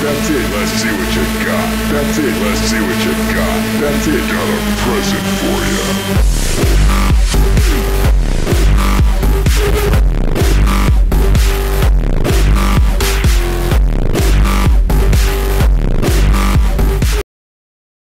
That's it, let's see what you got. That's it, let's see what you got. That's it, got a present for ya.